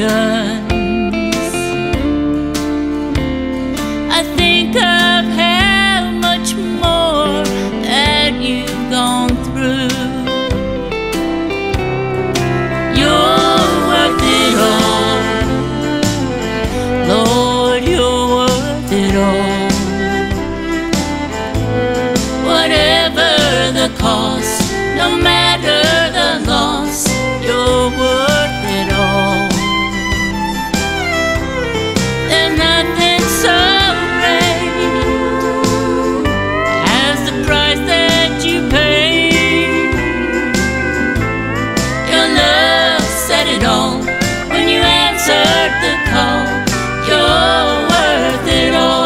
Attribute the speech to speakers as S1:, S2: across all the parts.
S1: I think of how much more that you've gone through. You're worth it all, Lord, you're worth it all. Whatever the cost, no matter the loss, you're worth it all. There's nothing so great as the price that you paid. Your love said it all when you answered the call. You're worth it all.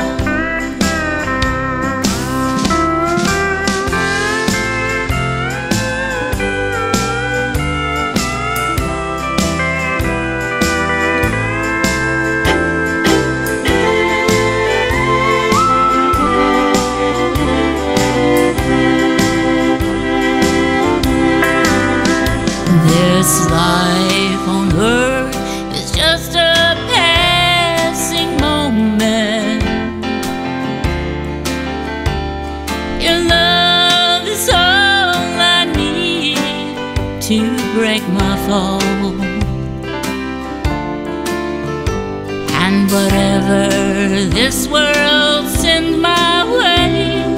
S1: This life on earth is just a passing moment. Your love is all I need to break my fall. And whatever this world sends my way,